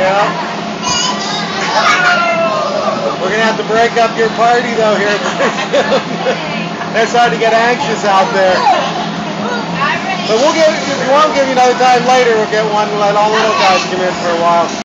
Yeah. We're going to have to break up your party, though, here pretty soon. It's starting to get anxious out there. But we'll give, if you want, we'll give you another time later. We'll get one and let all the little guys come in for a while.